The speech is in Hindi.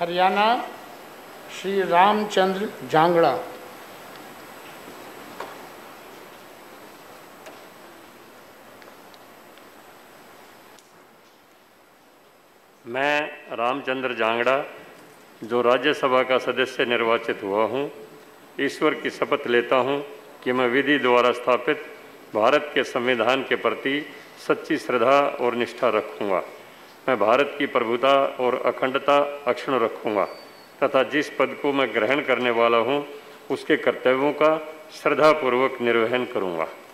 हरियाणा श्री रामचंद्र जांगड़ा। मैं रामचंद्र जांगड़ा, जो राज्यसभा का सदस्य निर्वाचित हुआ हूँ, ईश्वर की शपथ लेता हूँ कि मैं विधि द्वारा स्थापित भारत के संविधान के प्रति सच्ची श्रद्धा और निष्ठा रखूँगा। मैं भारत की प्रभुता और अखंडता अक्षुण्ण रखूँगा तथा जिस पद को मैं ग्रहण करने वाला हूँ उसके कर्तव्यों का श्रद्धापूर्वक निर्वहन करूँगा।